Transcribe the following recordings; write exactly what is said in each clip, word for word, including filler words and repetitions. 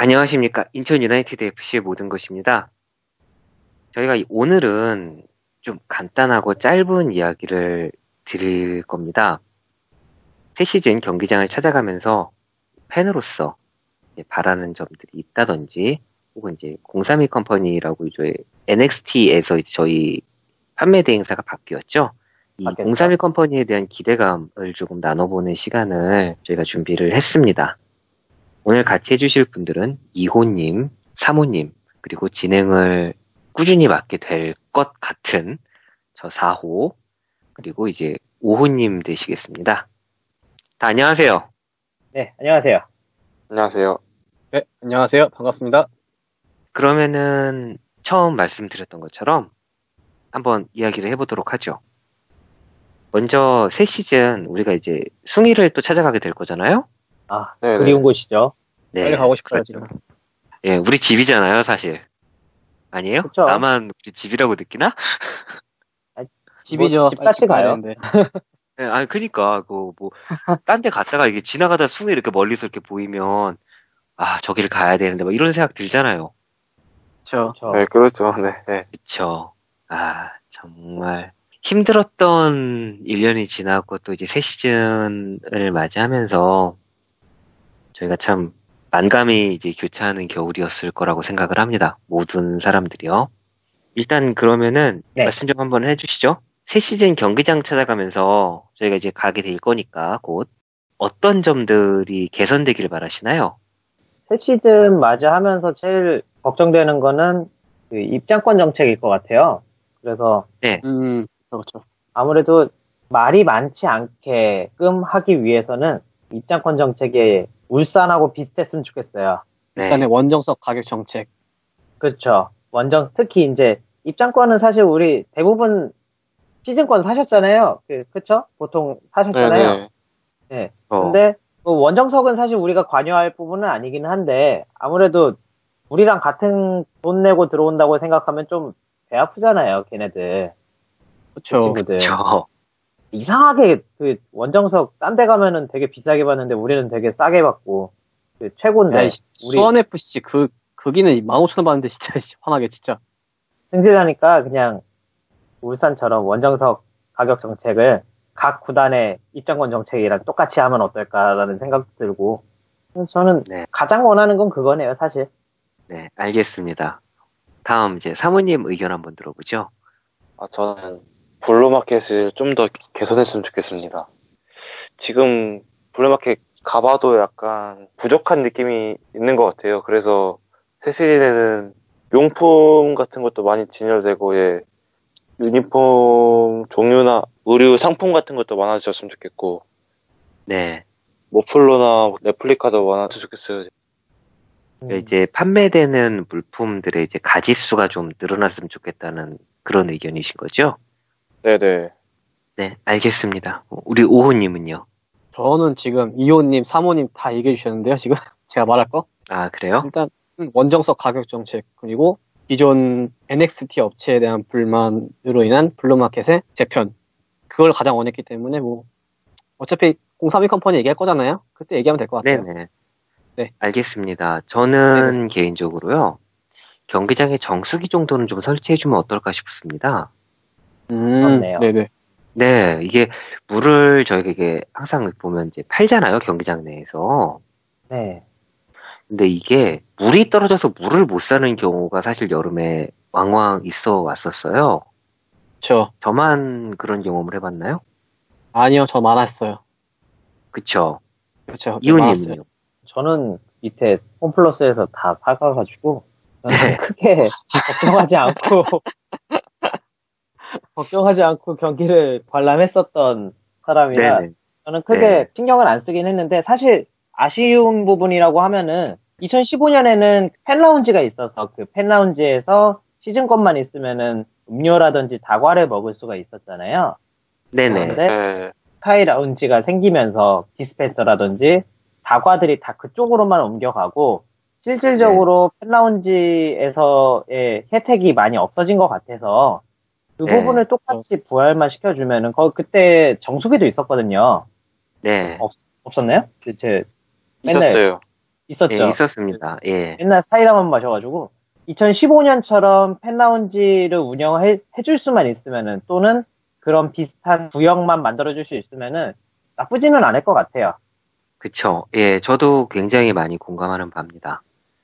안녕하십니까. 인천 유나이티드 에프씨의 모든 것입니다. 저희가 오늘은 좀 간단하고 짧은 이야기를 드릴 겁니다. 새 시즌 경기장을 찾아가면서 팬으로서 바라는 점들이 있다든지, 혹은 이제 공삼이 컴퍼니라고 이제 엔엑스티에서 저희 판매 대행사가 바뀌었죠. 이 바뀌었죠. 공삼이 컴퍼니에 대한 기대감을 조금 나눠보는 시간을 저희가 준비를 했습니다. 오늘 같이 해주실 분들은 이호님, 삼호님, 그리고 진행을 꾸준히 맡게 될 것 같은 저 사호, 그리고 이제 오호님 되시겠습니다. 다 안녕하세요. 네, 안녕하세요. 안녕하세요. 네, 안녕하세요. 반갑습니다. 그러면은 처음 말씀드렸던 것처럼 한번 이야기를 해보도록 하죠. 먼저 새 시즌 우리가 이제 숭이를 또 찾아가게 될 거잖아요? 아, 네네. 그리운 곳이죠. 네, 빨리 가고 싶어요, 그렇죠. 지금. 예, 우리 집이잖아요, 사실. 아니에요? 그쵸. 나만 우리 집이라고 느끼나? 집이죠. 뭐, 집같이 빨리 가요. 되는데. 네, 아니, 그니까, 그, 뭐, 딴 데 갔다가 이게 지나가다 숭이 이렇게 멀리서 이렇게 보이면, 아, 저기를 가야 되는데, 막 이런 생각 들잖아요. 그렇죠. 그쵸. 네, 그렇죠. 네, 네. 그쵸. 아, 정말 힘들었던 일 년이 지나고 또 이제 새 시즌을 맞이하면서 저희가 참 만감이 이제 교차하는 겨울이었을 거라고 생각을 합니다. 모든 사람들이요. 일단 그러면은 네. 말씀 좀 한번 해주시죠. 새 시즌 경기장 찾아가면서 저희가 이제 가게 될 거니까 곧 어떤 점들이 개선되기를 바라시나요? 새 시즌 맞이하면서 제일 걱정되는 거는 그 입장권 정책일 것 같아요. 그래서 네, 음, 그렇죠. 아무래도 말이 많지 않게끔 하기 위해서는 입장권 정책에 울산하고 비슷했으면 좋겠어요. 일단의 네, 원정석 가격 정책. 그렇죠. 원정, 특히 이제 입장권은 사실 우리 대부분 시즌권 사셨잖아요. 그, 그쵸? 보통 사셨잖아요. 네네. 네. 어, 근데 뭐 원정석은 사실 우리가 관여할 부분은 아니긴 한데 아무래도 우리랑 같은 돈 내고 들어온다고 생각하면 좀 배 아프잖아요, 걔네들. 그 그렇죠. 친구들. 저, 이상하게 그 원정석 딴 데 가면은 되게 비싸게 받는데 우리는 되게 싸게 받고 그 최고인데 야, 우리 수원에프씨 그, 거기는 만 오천 원 받는데 진짜 화나게 진짜. 승질나니까 그냥 울산처럼 원정석 가격 정책을 각 구단의 입장권 정책이랑 똑같이 하면 어떨까라는 생각도 들고 저는 네, 가장 원하는 건 그거네요, 사실. 네, 알겠습니다. 다음 이제 사모님 의견 한번 들어보죠. 아, 저는 블루마켓을 좀 더 개선했으면 좋겠습니다. 지금 블루마켓 가봐도 약간 부족한 느낌이 있는 것 같아요. 그래서 새 시즌에는 용품 같은 것도 많이 진열되고, 예, 유니폼 종류나 의류 상품 같은 것도 많아졌으면 좋겠고, 네, 머플러나 레플리카도 많아졌으면 좋겠어요. 음, 이제 판매되는 물품들의 이제 가짓수가 좀 늘어났으면 좋겠다는 그런 의견이신 거죠? 네네. 네, 알겠습니다. 우리 오호님은요? 저는 지금 이호님, 삼호님 다 얘기해 주셨는데요, 지금. 제가 말할 거. 아, 그래요? 일단, 원정석 가격 정책, 그리고 기존 엔엑스티 업체에 대한 불만으로 인한 블루마켓의 재편. 그걸 가장 원했기 때문에, 뭐, 어차피 공삼이 컴퍼니 얘기할 거잖아요? 그때 얘기하면 될 것 같아요. 네네. 네. 알겠습니다. 저는 개인적으로요, 경기장에 정수기 정도는 좀 설치해주면 어떨까 싶습니다. 음, 그렇네요. 네네. 네, 이게 물을 저희가 이게 항상 보면 이제 팔잖아요, 경기장 내에서. 네. 근데 이게 물이 떨어져서 물을 못 사는 경우가 사실 여름에 왕왕 있어 왔었어요. 저, 저만 그런 경험을 해봤나요? 아니요, 저 많았어요. 그쵸? 그렇죠. 네, 많았어요. 이호님은요? 저는 밑에 홈플러스에서 다 사가가지고 저는 네. 크게 걱정하지 않고 걱정하지 않고 경기를 관람했었던 사람이라 네네. 저는 크게 네. 신경을 안 쓰긴 했는데 사실 아쉬운 부분이라고 하면은 이천십오 년에는 팬라운지가 있어서 그 팬라운지에서 시즌권만 있으면은 음료라든지 다과를 먹을 수가 있었잖아요. 네네. 그런데 네. 스카이 라운지가 생기면서 디스펜서라든지 다과들이 다 그쪽으로만 옮겨가고 실질적으로 팬라운지에서의 혜택이 많이 없어진 것 같아서 그 네. 부분을 똑같이 부활만 시켜주면은 거 그때 정수기도 있었거든요. 네. 없, 없었나요? 제 맨날 있었어요. 있었죠. 예, 있었습니다. 예. 옛날 사이다만 마셔가지고 이천십오 년처럼 팬라운지를 운영해 줄 수만 있으면은 또는 그런 비슷한 구역만 만들어줄 수 있으면은 나쁘지는 않을 것 같아요. 그쵸. 예, 저도 굉장히 많이 공감하는 바입니다.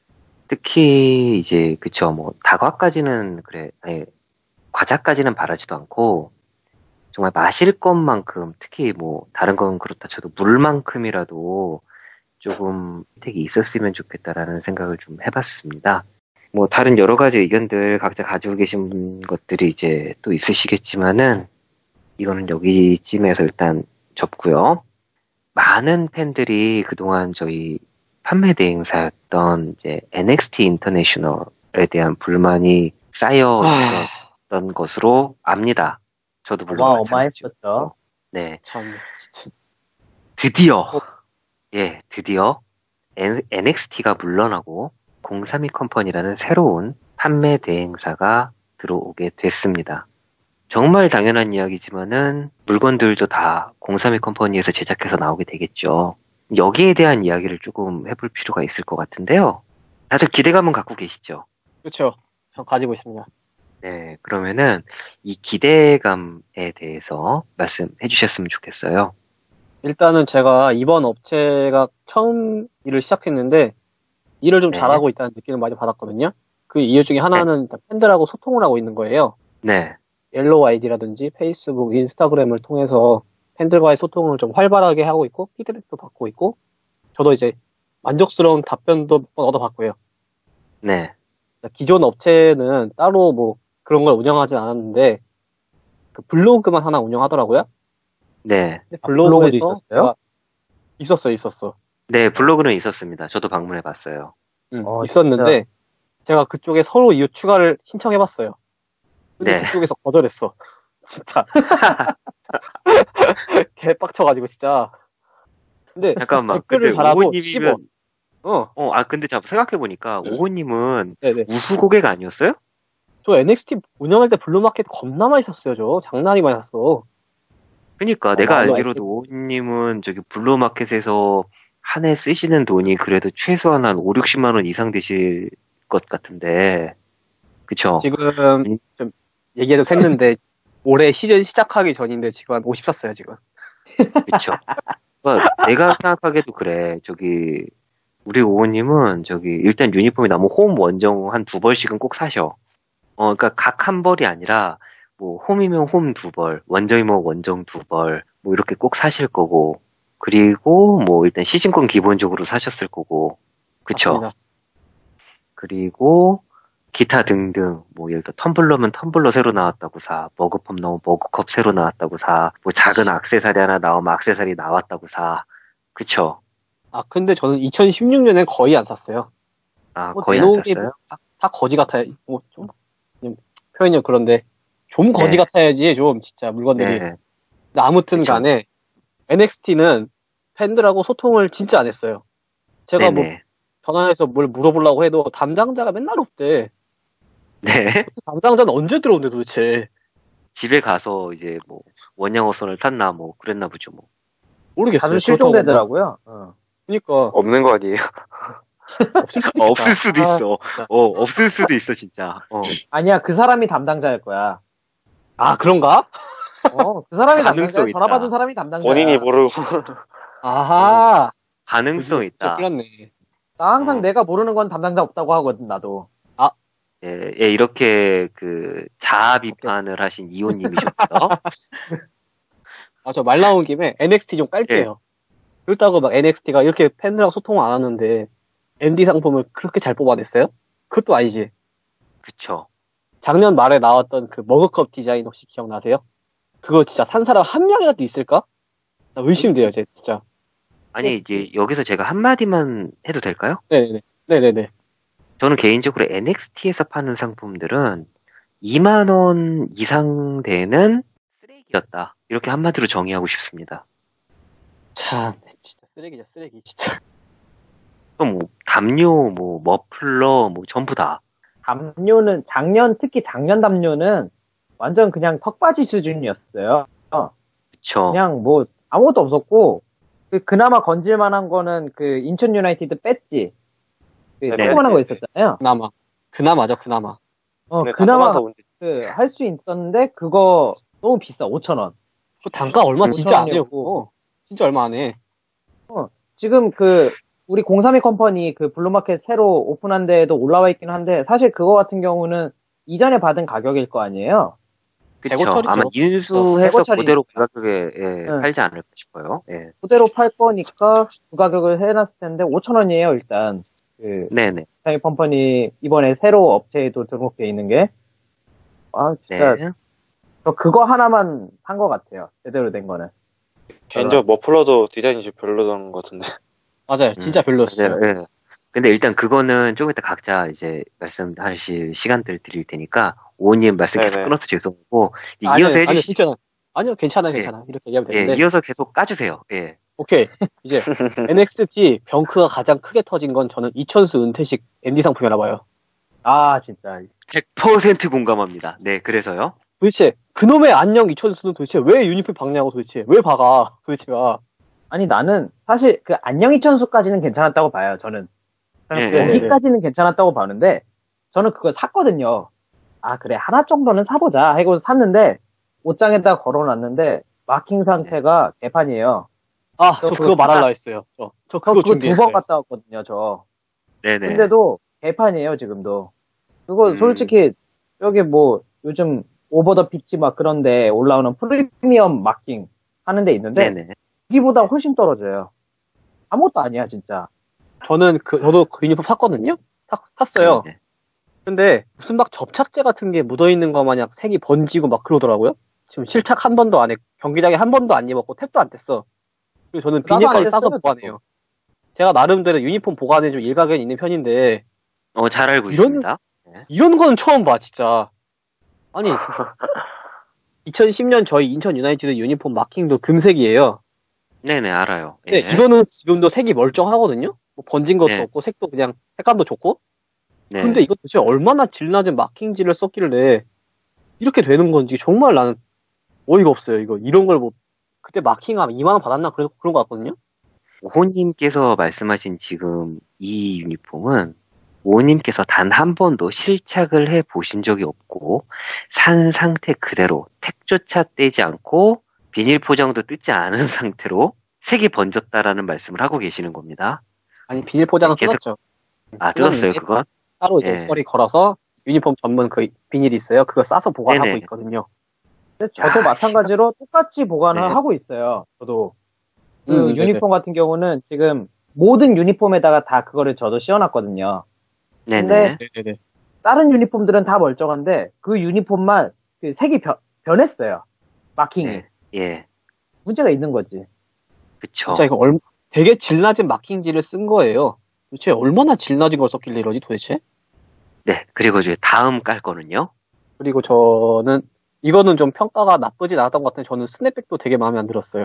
특히 이제 그쵸, 뭐 다과까지는 그래, 예, 과자까지는 바라지도 않고 정말 마실 것만큼, 특히 뭐 다른 건 그렇다 쳐도 물만큼이라도 조금 혜택이 있었으면 좋겠다라는 생각을 좀 해봤습니다. 뭐 다른 여러 가지 의견들 각자 가지고 계신 것들이 이제 또 있으시겠지만은 이거는 여기쯤에서 일단 접고요. 많은 팬들이 그동안 저희 판매 대행사였던 이제 엔엑스티 인터내셔널에 대한 불만이 쌓여 있었던 것으로 압니다. 저도 물론 마찬가지고. 어마어마했었죠. 네. 참, 진짜. 드디어 예, 드디어 엔엑스티가 물러나고 공삼이 컴퍼니라는 새로운 판매 대행사가 들어오게 됐습니다. 정말 당연한 이야기지만은 물건들도 다 공삼이 컴퍼니에서 제작해서 나오게 되겠죠. 여기에 대한 이야기를 조금 해볼 필요가 있을 것 같은데요. 다들 기대감은 갖고 계시죠? 그렇죠. 저 가지고 있습니다. 네, 그러면은 이 기대감에 대해서 말씀해 주셨으면 좋겠어요. 일단은 제가 이번 업체가 처음 일을 시작했는데 일을 좀 네. 잘하고 있다는 느낌을 많이 받았거든요. 그 이유 중에 하나는 팬들하고 소통을 하고 있는 거예요. 네, 옐로우 아이디라든지 페이스북, 인스타그램을 통해서 팬들과의 소통을 좀 활발하게 하고 있고 피드백도 받고 있고 저도 이제 만족스러운 답변도 몇 번 얻어봤고요. 네, 기존 업체는 따로 뭐 그런 걸 운영하진 않았는데 그 블로그만 하나 운영하더라고요. 네. 근데 아, 블로그도 블로그에서 있었어요? 제가 있었어, 있었어. 네, 블로그는 있었습니다. 저도 방문해 봤어요. 응, 어, 있었는데 제가 그쪽에 서로 이웃 추가를 신청해봤어요. 근데 네. 그쪽에서 거절했어. 진짜. 개빡쳐가지고 진짜. 근데 잠깐만. 댓글을 근데 달아도 씹어. 오호님이면 어, 어, 아 근데 잠깐 생각해 보니까 오호님은 네네. 우수 고객 아니었어요? 저 엔엑스티 운영할 때 블루마켓 겁나 많이 샀어요, 저. 장난이 많이 샀어. 그러니까 어, 내가 말로 알기로도 오호님은 저기 블루마켓에서 한 해 쓰시는 돈이 그래도 최소한 한 오, 육십만 원 이상 되실 것 같은데. 그쵸? 지금 음. 좀 얘기해도 샜는데 올해 시즌 시작하기 전인데 지금 한 오십 샀어요, 지금. 그쵸? 그러니까 내가 생각하기에도 그래. 저기 우리 오호님은 저기 일단 유니폼이 나면 홈 원정 한 두 벌씩은 꼭 사셔. 어, 그러니까 각 한 벌이 아니라 뭐 홈이면 홈 두 벌, 원정이면 원정 두 벌, 뭐 이렇게 꼭 사실 거고. 그리고 뭐 일단 시즌권 기본적으로 사셨을 거고. 그쵸? 맞습니다. 그리고 기타 등등 뭐 예를 들어 텀블러면 텀블러 새로 나왔다고 사, 머그컵 나오면 머그컵 새로 나왔다고 사, 뭐 작은 액세서리 하나 나오면 액세서리 나왔다고 사. 그쵸? 아, 근데 저는 이천십육 년엔 거의 안 샀어요. 아, 뭐 거의 안 내놓은 게 샀어요? 다, 다 거지 같아요. 뭐 좀, 좀 표현이 그런데 좀 거지 네. 같아야지 좀 진짜 물건들이. 네. 근데 아무튼 그쵸. 간에 엔엑스티는 팬들하고 소통을 진짜 안 했어요. 제가 뭐 네네. 전화해서 뭘 물어보려고 해도 담당자가 맨날 없대. 네. 담당자는 언제 들어온대 도대체. 집에 가서 이제 뭐 원양어선을 탔나 뭐 그랬나 보죠 뭐. 모르겠어요. 자주 실종되더라고요. 어. 그러니까 없는 거 아니에요? 없을 수도 어, 있겠다. 없을 수도 아, 있어. 진짜. 어, 없을 수도 있어 진짜. 어. 아니야, 그 사람이 담당자일 거야. 아, 그런가? 어, 그 사람이 가능성 담당자야. 전화 있다. 받은 사람이 담당자야. 본인이 모르고. 아하. 가능성 있다. 그렇네. 나 항상 어. 내가 모르는 건 담당자 없다고 하거든, 나도. 예, 예, 이렇게 그 자아 비판을 하신 이호님이셨고요. 아, 저 말 나온 김에 엔엑스티 좀 깔게요. 그렇다고 막 엔엑스티가 이렇게 팬들하고 소통을 안 하는데 엠디 상품을 그렇게 잘 뽑아냈어요? 그것도 아니지. 그쵸. 작년 말에 나왔던 그 머그컵 디자인 혹시 기억나세요? 그거 진짜 산 사람 한 명이라도 있을까? 나 의심돼요, 제 진짜. 아니 이제 여기서 제가 한마디만 해도 될까요? 네네네. 네네네. 저는 개인적으로 엔엑스티에서 파는 상품들은 이만 원 이상 되는 쓰레기였다. 이렇게 한마디로 정의하고 싶습니다. 참, 진짜 쓰레기죠, 쓰레기, 진짜. 그럼 뭐 담요, 뭐 머플러, 뭐 전부 다. 담요는, 작년, 특히 작년 담요는 완전 그냥 턱받이 수준이었어요. 그쵸. 그냥 뭐 아무것도 없었고, 그 그나마 건질만한 거는 그 인천 유나이티드 뺐지. 그 네, 조그만한 네, 거 있었잖아요. 그나마. 그나마죠, 그나마. 어, 네, 그나마 가져가서 문제. 그 할 수 있었는데 그거 너무 비싸. 오천 원. 그 단가 얼마 진짜 안 해요. 오천 원이었고. 그거. 진짜 얼마 안 해. 어, 지금 그 우리 공삼이 컴퍼니 그 블루마켓 새로 오픈한 데에도 올라와 있긴 한데 사실 그거 같은 경우는 이전에 받은 가격일 거 아니에요. 그쵸. 대고철이죠. 아마 인수해서 대고철이니까. 그대로 그 가격에 예, 응. 팔지 않을까 싶어요. 예. 그대로 팔 거니까 그 가격을 해놨을 텐데 오천 원이에요 일단. 그 네네. 공삼이 컴퍼니 이번에 새로 업체에도 등록돼 있는 게. 아 진짜 네. 저 그거 하나만 산 것 같아요. 제대로 된 거는. 개인적으로 머플러도 디자인이 좀 별로던 것 같은데. 맞아요. 진짜 음, 별로였어요. 맞아요. 예. 근데 일단 그거는 조금 이따 각자 이제 말씀하실 시간들 드릴 테니까 오님 말씀 계속 네네. 끊어서 죄송하고 이제 아니요, 이어서 아니요, 해주시죠. 괜찮아. 아니요, 괜찮아요, 예. 괜찮아. 이렇게 얘기하면 예, 되는데. 이어서 계속 까주세요. 예. 오케이. 이제 엔엑스티 병크가 가장 크게 터진 건 저는 이천수 은퇴식 엠디 상품이라 봐요. 아 진짜. 백 퍼센트 공감합니다. 네, 그래서요. 도대체 그놈의 안녕 이천수는 도대체 왜 유니폼 박냐고 도대체 왜 박아 도대체가. 아니 나는 사실 그 안녕 이천수까지는 괜찮았다고 봐요. 저는. 저는 예, 예, 여기까지는 괜찮았다고 봐는데 저는 그걸 샀거든요. 아 그래 하나 정도는 사보자 하고 샀는데 옷장에다 걸어놨는데 마킹 상태가 개판이에요. 아, 저 저 그거 그거 말하려 하나- 했어요. 저, 저 저 그거 그거 두 준비했어요. 번 갔다 왔거든요. 저. 네네. 근데도 개판이에요 지금도. 그거 음. 솔직히 여기 뭐 요즘 오버 더 픽지 막 그런데 올라오는 프리미엄 마킹 하는 데 있는데 네네. 여기보다 훨씬 떨어져요. 아무것도 아니야 진짜. 저는 그 저도 그 유니폼 샀거든요. 사, 샀어요. 네네. 근데 무슨 막 접착제 같은 게 묻어있는 거 마냥 색이 번지고 막 그러더라고요. 지금 실착 한 번도 안 해. 경기장에 한 번도 안 입었고 탭도 안 뗐어. 그리고 저는 나도 안 비닐까지 뗐어요, 싸서 저도. 보관해요. 제가 나름대로 유니폼 보관에 좀 일가견 있는 편인데 어, 잘 알고 이런- 있습니다. 이런 건 처음 봐 진짜. 아니 이천십 년 저희 인천 유나이티드 유니폼 마킹도 금색이에요. 네네, 알아요. 근데 예. 이거는 지금도 색이 멀쩡하거든요. 뭐 번진 것도 네. 없고 색도 그냥 색감도 좋고. 네. 근데 이거 도대체 얼마나 질 낮은 마킹지를 썼길래 이렇게 되는 건지 정말 나는 어이가 없어요. 이거 이런 걸 뭐 그때 마킹하면 이만 원 받았나 그런 그런 거 같거든요. 오호님께서 말씀하신 지금 이 유니폼은 오호님께서 단 한 번도 실착을 해 보신 적이 없고 산 상태 그대로 택조차 떼지 않고 비닐 포장도 뜯지 않은 상태로 색이 번졌다라는 말씀을 하고 계시는 겁니다. 아니 비닐 포장은 계속- 뜯었죠. 아, 뜯었어요, 뜯었는데 그건? 따로 이제 예. 머리 걸어서 유니폼 전문 그 비닐이 있어요. 그거 싸서 보관하고 네네. 있거든요. 근데 저도 야, 마찬가지로 똑같이 보관을 네. 하고 있어요. 저도. 그 음, 네네. 유니폼 같은 경우는 지금 모든 유니폼에다가 다 그거를 저도 씌워놨거든요. 네네. 네네네. 다른 유니폼들은 다 멀쩡한데 그 유니폼만 그 색이 변, 변했어요. 마킹이. 네. 예. 문제가 있는 거지. 그쵸. 진짜 이거 얼 되게 질 낮은 마킹지를 쓴 거예요. 도대체 얼마나 질 낮은 걸 썼길래 이러지 도대체? 네. 그리고 이제 다음 깔 거는요. 그리고 저는 이거는 좀 평가가 나쁘진 않았던 것 같은데 저는 스냅백도 되게 마음에 안 들었어요.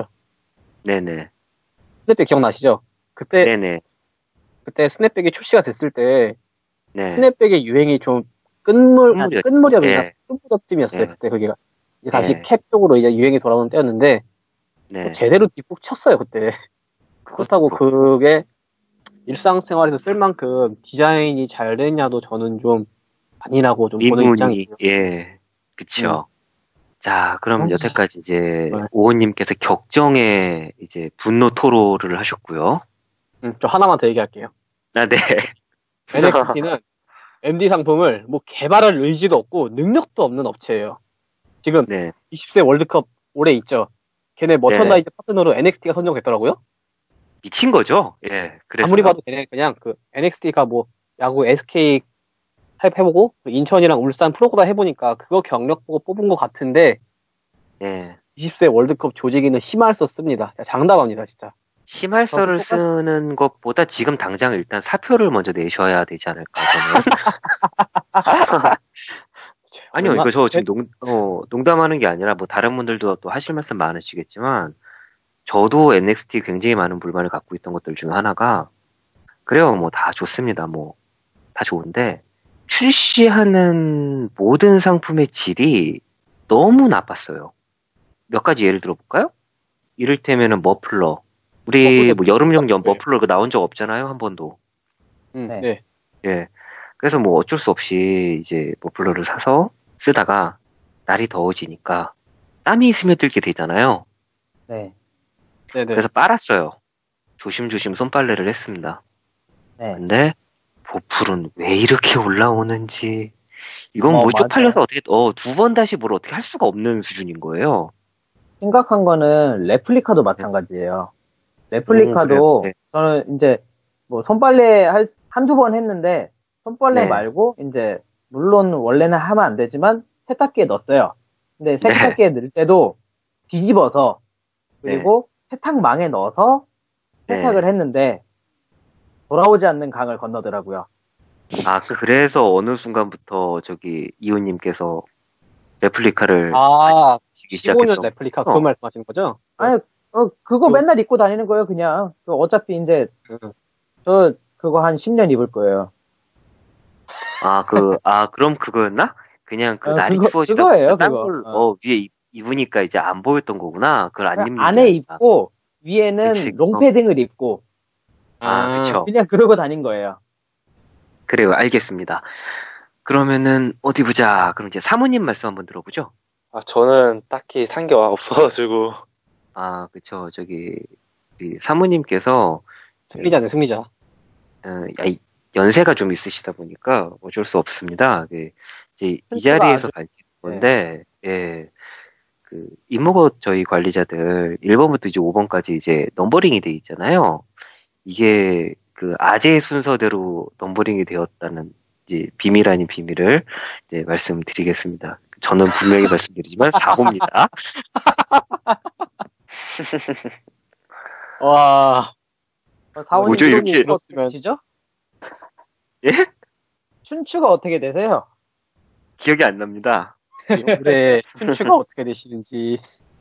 네네. 스냅백 기억나시죠? 그때 네네. 그때 스냅백이 출시가 됐을 때 네. 스냅백의 유행이 좀 끝물 끝무렵- 끝무렵이나 예. 끝무렵쯤이었어요. 예. 그때 그게 이제 다시 예. 캡 쪽으로 이제 유행이 돌아오는 때였는데 네. 제대로 뒷북 쳤어요 그때. 그렇다고 그게 일상생활에서 쓸 만큼 디자인이 잘 됐냐도 저는 좀 아니라고 좀 보는 미문이, 입장이에요. 예. 그쵸. 자, 그럼 음. 여태까지 이제 네. 오호님께서 격정의 이제 분노 토로를 하셨고요. 음, 저 하나만 더 얘기할게요. 아, 네. 엔엑스티는 엠디 상품을 뭐 개발할 의지도 없고 능력도 없는 업체예요. 지금 네. 이십 세 월드컵 올해 있죠. 걔네 머천다이즈 파트너로 엔엑스티가 선정됐더라고요. 미친 거죠? 예. 그래서 아무리 봐도 걔네 그냥 그 엔엑스티가 뭐 야구 에스케이 해보고 인천이랑 울산 프로보다 해보니까 그거 경력 보고 뽑은 것 같은데 예. 이십 세 월드컵 조직위는 심할 썼습니다. 장담합니다, 진짜. 심할서를 똑같- 쓰는 것보다 지금 당장 일단 사표를 먼저 내셔야 되지 않을까, 저는. 아니요, 얼마- 이거 저 지금 농, 어, 농담하는 게 아니라 뭐 다른 분들도 또 하실 말씀 많으시겠지만 저도 엔엑스티 굉장히 많은 불만을 갖고 있던 것들 중 하나가 그래요, 뭐 다 좋습니다. 뭐 다 좋은데 출시하는 모든 상품의 질이 너무 나빴어요. 몇 가지 예를 들어볼까요? 이를테면은 머플러, 우리 머플러 뭐 여름용 연 네. 머플러 그 나온 적 없잖아요, 한 번도. 음, 네. 네. 예. 그래서 뭐 어쩔 수 없이 이제 머플러를 사서 쓰다가 날이 더워지니까 땀이 스며들게 되잖아요. 네. 네네. 그래서 빨았어요. 조심조심 손빨래를 했습니다. 네. 근데 보풀은 왜 이렇게 올라오는지 이건 어, 뭐 맞아요. 쪽팔려서 어떻게 어, 두 번 다시 뭘 어떻게 할 수가 없는 수준인 거예요. 심각한 거는 레플리카도 마찬가지예요. 레플리카도 음, 그래요? 네. 저는 이제 뭐 손빨래 할, 한두 번 했는데 손빨래 네. 말고 이제 물론 원래는 하면 안 되지만 세탁기에 넣었어요. 근데 네. 세탁기에 넣을 때도 뒤집어서 그리고 세탁망에 넣어서 세탁을 네. 했는데 돌아오지 않는 강을 건너더라고요. 아, 그래서 어느 순간부터 저기 이호님께서 레플리카를 아, 시기 십오 년 시작했던 레플리카 어. 그거 말씀하시는 거죠? 아니, 어, 그거 그- 맨날 입고 다니는 거예요, 그냥. 그 어차피 이제 음. 저 그거 한 십 년 입을 거예요. 아, 그, 아, 그럼 그거였나? 그냥 그 어, 날이 그거- 추워지다 그거예요, 보니까 딴 그거. 걸, 어. 어, 위에 입, 입으니까 이제 안 보였던 거구나. 그걸 안 그냥 입는 게 안에 아니라. 입고 위에는 그치. 롱패딩을 입고 아, 그쵸. 그냥 그러고 다닌 거예요. 그래요, 알겠습니다. 그러면은, 어디 보자. 그럼 이제 사모님 말씀 한번 들어보죠. 아, 저는 딱히 산 게 없어가지고. 아, 그쵸. 저기, 이 사모님께서, 승리자네, 승리자. 어, 야, 이- 연세가 좀 있으시다 보니까 어쩔 수 없습니다. 그, 이제 이 팬츠가 자리에서 아주- 밝힌 건데, 예, 그, 임무고 저희 관리자들 일 번부터 이제 오 번까지 이제 넘버링이 돼 있잖아요. 이게 그 아재 순서대로 넘버링이 되었다는 이제 비밀 아닌 비밀을 이제 말씀드리겠습니다. 저는 분명히 말씀드리지만 사 호입니다. 와, 어, 사원님 뭐죠, 이름이 이렇게- 어떻게 되시죠? 예? 춘추가 어떻게 되세요? 기억이 안 납니다. 올해 춘추가 어떻게 되시는지.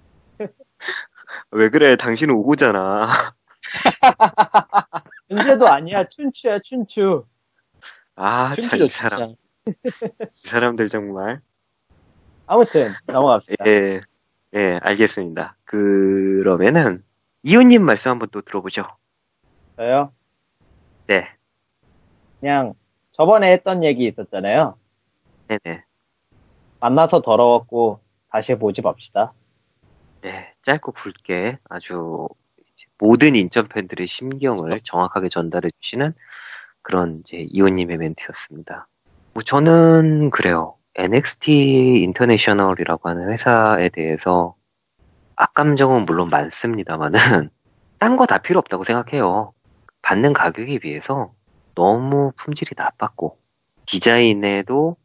왜 그래? 당신은 오고잖아. 은재도 아니야, 춘추야, 춘추. 아, 참, 춘추죠, 이 사람, 진짜. 이 사람들 정말. 아무튼 넘어갑시다. 예, 예, 알겠습니다. 그러면은, 이호님 말씀 한번 또 들어보죠. 저요? 네, 그냥 저번에 했던 얘기 있었잖아요. 네네. 만나서 더러웠고 다시 보지 맙시다. 네, 짧고 굵게 아주 이제 모든 인천 팬들의 심경을 정확하게 전달해 주시는 그런 이제 이호님의 멘트였습니다. 뭐 저는 그래요. 엔엑스티 인터내셔널이라고 하는 회사에 대해서 악감정은 물론 많습니다만은 딴 거 다 필요 없다고 생각해요. 받는 가격에 비해서 너무 품질이 나빴고 디자인에도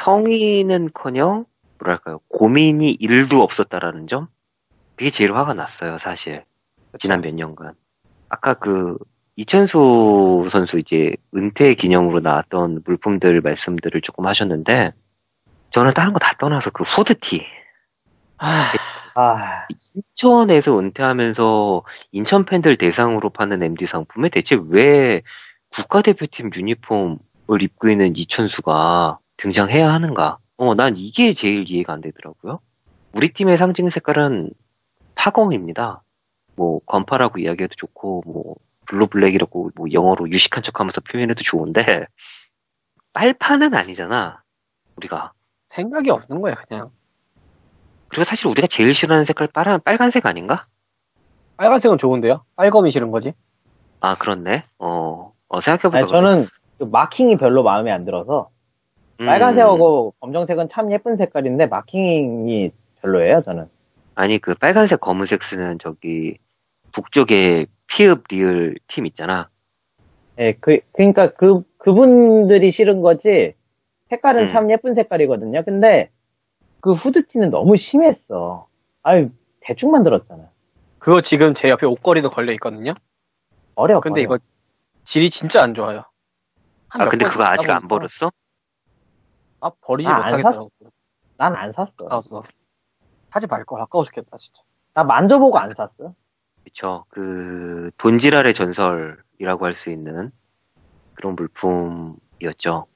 성의는커녕 뭐랄까요 고민이 일도 없었다라는 점 그게 제일 화가 났어요 사실 지난 몇 년간. 아까 그 이천수 선수 이제 은퇴 기념으로 나왔던 물품들 말씀들을 조금 하셨는데 저는 다른 거 다 떠나서 그 후드티 아, 아, 인천에서 은퇴하면서 인천 팬들 대상으로 파는 엠디 상품에 대체 왜 국가대표팀 유니폼을 입고 있는 이천수가 등장해야 하는가? 어, 난 이게 제일 이해가 안 되더라고요. 우리 팀의 상징 색깔은 파검입니다. 뭐 건파라고 이야기해도 좋고 뭐 블루 블랙이라고 뭐 영어로 유식한 척하면서 표현해도 좋은데 빨판은 아니잖아. 우리가. 생각이 없는 거야, 그냥. 그리고 사실 우리가 제일 싫어하는 색깔 빨간 빨간색 아닌가? 빨간색은 좋은데요? 빨검이 싫은 거지? 아 그렇네. 어, 어 생각해보니까 아니, 저는 그 마킹이 별로 마음에 안 들어서 음, 빨간색하고 검정색은 참 예쁜 색깔인데 마킹이 별로예요, 저는. 아니 그 빨간색 검은색 쓰는 저기 북쪽에 피읍 리을 팀 있잖아. 예, 그, 그니까 그, 그분들이 싫은 거지, 색깔은 음. 참 예쁜 색깔이거든요. 근데, 그 후드티는 너무 심했어. 아유, 대충 만들었잖아. 그거 지금 제 옆에 옷걸이도 걸려 있거든요? 어려, 근데 어려. 이거 질이 진짜 안 좋아요. 한 아 몇 근데 번 그거 아직 쓰다 안 보니까 버렸어? 아, 버리지 아, 안 못하겠더라고. 난 안 샀어. 아까워서. 하지 말걸. 아까워 죽겠다, 진짜. 나 만져보고 안 샀어. 그쵸. 그 돈지랄의 전설이라고 할 수 있는 그런 물품이었죠.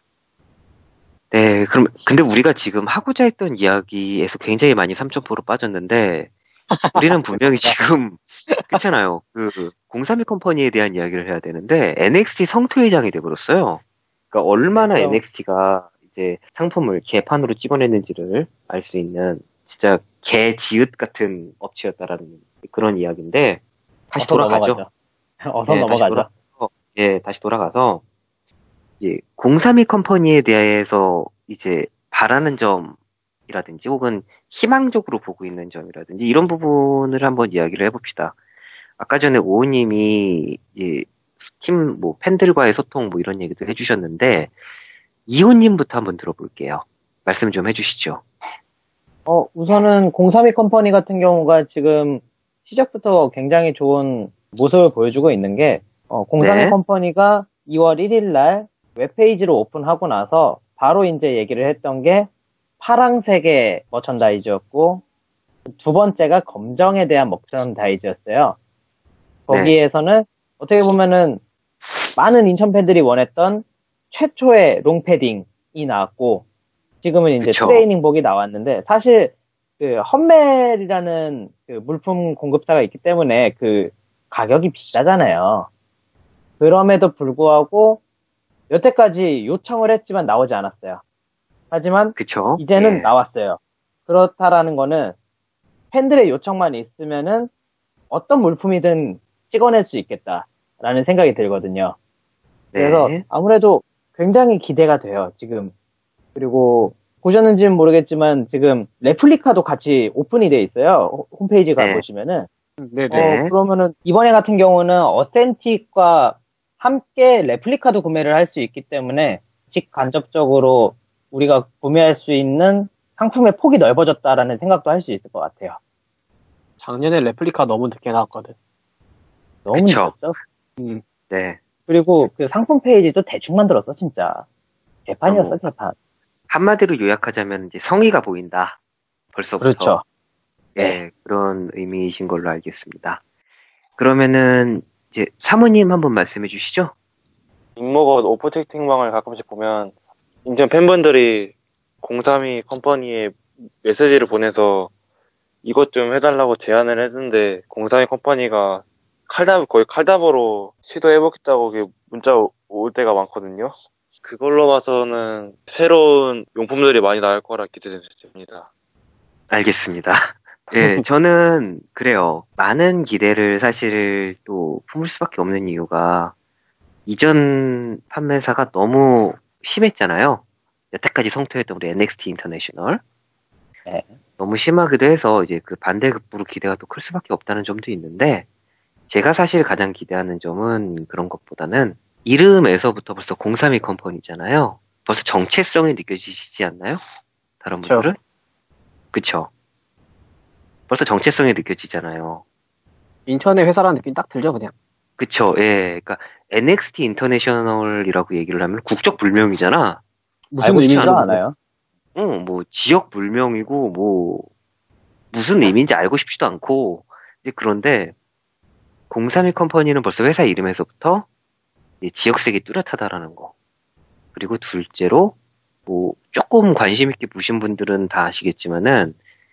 네, 그럼 근데 우리가 지금 하고자 했던 이야기에서 굉장히 많이 삼 점 포로 빠졌는데 우리는 분명히 지금 그렇잖아요. 그 공삼일 컴퍼니에 대한 이야기를 해야 되는데 엔엑스티 성토회장이 돼버렸어요. 그러니까 얼마나 네, 엔엑스티가 이제 상품을 개판으로 찍어냈는지를 알 수 있는 진짜 개 지읒 같은 업체였다라는 그런 이야기인데 다시 어서 돌아가죠. 넘어가죠. 어서 예, 다시 넘어가죠. 돌아가서, 예, 다시 돌아가서 이제 공삼일 컴퍼니에 대해서 이제 바라는 점이라든지 혹은 희망적으로 보고 있는 점이라든지 이런 부분을 한번 이야기를 해봅시다. 아까 전에 오우님이 이제 팀 뭐 팬들과의 소통 뭐 이런 얘기도 해주셨는데 이호님부터 한번 들어볼게요. 말씀 좀 해주시죠. 어, 우선은 공삼이 컴퍼니 같은 경우가 지금 시작부터 굉장히 좋은 모습을 보여주고 있는 게, 어, 공삼이 네. 컴퍼니가 이월 일일 날 웹페이지를 오픈하고 나서 바로 이제 얘기를 했던 게 파랑색의 머천다이즈였고, 두 번째가 검정에 대한 머천다이즈였어요. 거기에서는 어떻게 보면은 많은 인천 팬들이 원했던 최초의 롱패딩이 나왔고, 지금은 이제 그쵸. 트레이닝복이 나왔는데, 사실, 그, 험멜이라는 그 물품 공급사가 있기 때문에 그 가격이 비싸잖아요. 그럼에도 불구하고, 여태까지 요청을 했지만 나오지 않았어요. 하지만, 그쵸? 이제는 예. 나왔어요. 그렇다라는 거는, 팬들의 요청만 있으면은, 어떤 물품이든 찍어낼 수 있겠다라는 생각이 들거든요. 그래서 네. 아무래도 굉장히 기대가 돼요, 지금. 그리고 보셨는지는 모르겠지만 지금 레플리카도 같이 오픈이 돼 있어요. 홈페이지 네. 가보시면은. 네네. 네. 어, 그러면은 이번에 같은 경우는 어센틱과 함께 레플리카도 구매를 할 수 있기 때문에 직간접적으로 우리가 구매할 수 있는 상품의 폭이 넓어졌다라는 생각도 할 수 있을 것 같아요. 작년에 레플리카 너무 늦게 나왔거든. 너무 그쵸. 늦었죠? 음. 네. 그리고 그 상품 페이지도 대충 만들었어, 진짜. 개판이었어, 어. 개판. 한마디로 요약하자면 이제 성의가 보인다. 벌써부터. 그렇죠. 예, 네. 그런 의미이신 걸로 알겠습니다. 그러면은 이제 사모님 한번 말씀해 주시죠. 빅머거 오프테이팅방을 가끔씩 보면 인천 팬분들이 공삼이 컴퍼니에 메시지를 보내서 이것 좀 해달라고 제안을 했는데 공삼이 컴퍼니가 칼답 거의 칼답으로 시도해보겠다고 이렇게 문자 올 때가 많거든요. 그걸로 봐서는 새로운 용품들이 많이 나올 거라 기대됩니다. 알겠습니다. 예, 저는 그래요. 많은 기대를 사실 또 품을 수밖에 없는 이유가 이전 판매사가 너무 심했잖아요. 여태까지 성토했던 우리 엔엑스티 인터내셔널. 네. 너무 심하기도 해서 이제 그 반대급부로 기대가 또 클 수밖에 없다는 점도 있는데 제가 사실 가장 기대하는 점은 그런 것보다는 이름에서부터 벌써 공삼이 컴퍼니잖아요. 벌써 정체성이 느껴지시지 않나요? 다른 그쵸. 분들은? 그쵸. 벌써 정체성이 느껴지잖아요. 인천의 회사라는 느낌이 딱 들죠, 그냥. 그쵸, 예. 그러니까 엔엑스티 인터내셔널이라고 얘기를 하면 국적 불명이잖아. 무슨 알고 의미인지 싶지도 모르겠어. 않아요. 응, 뭐 지역 불명이고 뭐 무슨 의미인지 알고 싶지도 않고 이제 그런데 공삼일 컴퍼니는 벌써 회사 이름에서부터 이제 지역색이 뚜렷하다라는 거. 그리고 둘째로 뭐 조금 관심 있게 보신 분들은 다 아시겠지만은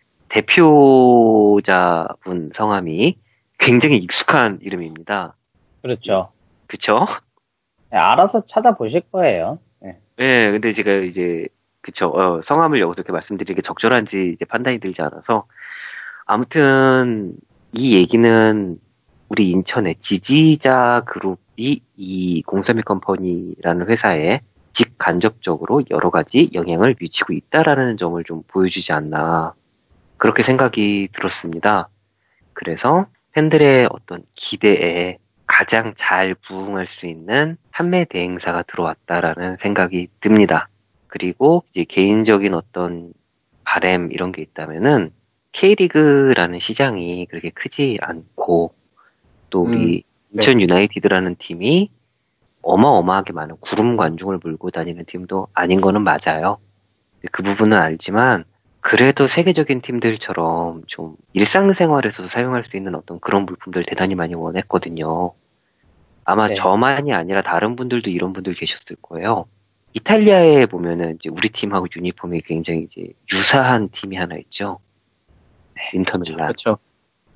대표자분 성함이 굉장히 익숙한 이름입니다. 그렇죠. 그쵸? 네, 알아서 찾아보실 거예요. 네. 예, 근데 제가 이제, 그쵸, 어, 성함을 여기서 이렇게 말씀드리는 게 적절한지 이제 판단이 들지 않아서. 아무튼, 이 얘기는 우리 인천의 지지자 그룹이 이 공삼일 컴퍼니라는 회사에 직간접적으로 여러 가지 영향을 미치고 있다라는 점을 좀 보여주지 않나. 그렇게 생각이 들었습니다. 그래서 팬들의 어떤 기대에 가장 잘 부응할 수 있는 판매 대행사가 들어왔다라는 생각이 듭니다. 그리고 이제 개인적인 어떤 바램 이런 게 있다면은 K리그라는 시장이 그렇게 크지 않고 또 우리 네. 인천 유나이티드라는 팀이 어마어마하게 많은 구름 관중을 몰고 다니는 팀도 아닌 거는 맞아요. 그 부분은 알지만 그래도 세계적인 팀들처럼 좀 일상생활에서도 사용할 수 있는 어떤 그런 물품들 대단히 많이 원했거든요. 아마 네. 저만이 아니라 다른 분들도 이런 분들 계셨을 거예요. 이탈리아에 보면은 이제 우리 팀하고 유니폼이 굉장히 이제 유사한 팀이 하나 있죠. 인터밀란. 그렇죠.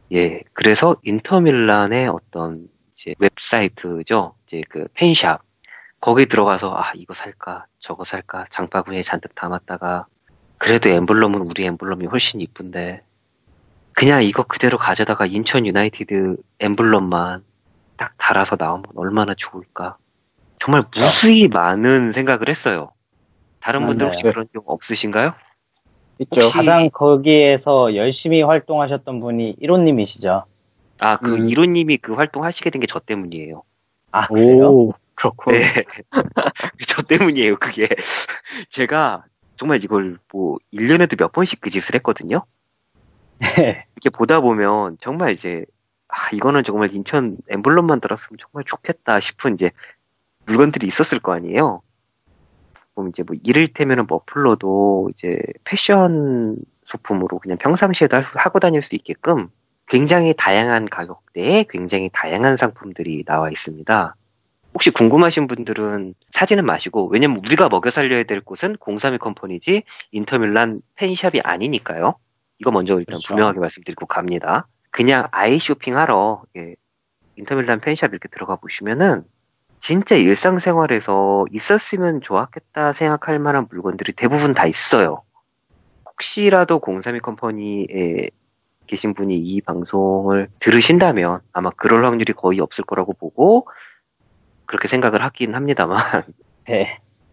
예, 그래서 인터밀란의 어떤 이제 웹사이트죠. 이제 그 팬샵. 거기 들어가서 아, 이거 살까, 저거 살까, 장바구니에 잔뜩 담았다가 그래도 엠블럼은 우리 엠블럼이 훨씬 이쁜데 그냥 이거 그대로 가져다가 인천 유나이티드 엠블럼만 딱 달아서 나오면 얼마나 좋을까. 정말 무수히 많은 생각을 했어요. 다른 분들 혹시 맞아요. 그런 경우 없으신가요? 있죠. 혹시- 가장 거기에서 열심히 활동하셨던 분이 일호님이시죠. 아, 그 음. 이로님이 그 활동 하시게 된 게 저 때문이에요. 아, 그래요? 오, 그렇군. 네. 저 때문이에요, 그게. 제가 정말 이걸 뭐 일 년에도 몇 번씩 그 짓을 했거든요. 네. 이렇게 보다 보면 정말 이제 아, 이거는 정말 인천 엠블럼만 들었으면 정말 좋겠다 싶은 이제 물건들이 있었을 거 아니에요. 그럼 이제 뭐 이를테면은 머플러도 이제 패션 소품으로 그냥 평상시에도 할- 하고 다닐 수 있게끔 굉장히 다양한 가격대에 굉장히 다양한 상품들이 나와 있습니다. 혹시 궁금하신 분들은 사지는 마시고, 왜냐면 우리가 먹여 살려야 될 곳은 공삼이 컴퍼니지 인터밀란 팬샵이 아니니까요. 이거 먼저 일단 그렇죠. 분명하게 말씀드리고 갑니다. 그냥 아이 쇼핑하러 예, 인터밀란 팬샵 이렇게 들어가 보시면은 진짜 일상생활에서 있었으면 좋았겠다 생각할 만한 물건들이 대부분 다 있어요. 혹시라도 공삼이 컴퍼니에 계신 분이 이 방송을 들으신다면 아마 그럴 확률이 거의 없을 거라고 보고 그렇게 생각을 하긴 합니다만 네.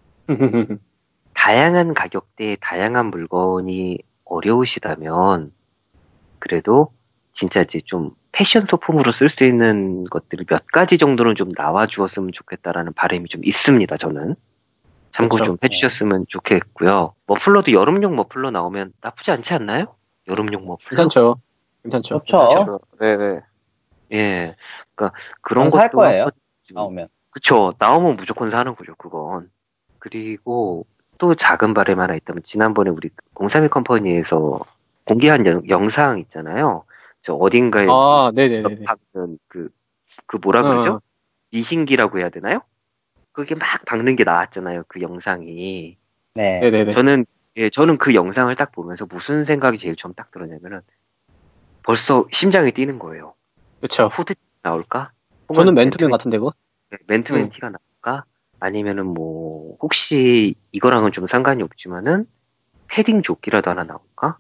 다양한 가격대에 다양한 물건이 어려우시다면 그래도 진짜 이제 좀 패션 소품으로 쓸 수 있는 것들이 몇 가지 정도는 좀 나와 주었으면 좋겠다라는 바람이 좀 있습니다, 저는. 참고 그렇죠. 좀 해주셨으면 좋겠고요. 머플러도 여름용 머플러 나오면 나쁘지 않지 않나요? 여름용 머플러? 괜찮죠. 괜찮죠. 좋죠. 네네. 예. 그러니까 그런 전살 것도 거예요. 한번 좀- 나오면. 그쵸. 나오면 무조건 사는 거죠, 그건. 그리고 또 작은 바람 하나 있다면, 지난번에 우리 공삼이 컴퍼니에서 공개한 영, 영상 있잖아요. 저 어딘가에 아, 네네네네. 박는 그, 그 뭐라 어, 그러죠? 미신기라고 해야 되나요? 그게 막 박는 게 나왔잖아요, 그 영상이. 네. 네네네. 저는, 예, 저는 그 영상을 딱 보면서 무슨 생각이 제일 처음 딱 들었냐면은, 벌써 심장이 뛰는 거예요. 그쵸. 후드 나올까? 저는 혹은 맨투맨 같은데, 그거? 네, 맨투맨 음. 티가 나올까? 아니면은 뭐 혹시 이거랑은 좀 상관이 없지만은 패딩 조끼라도 하나 나올까?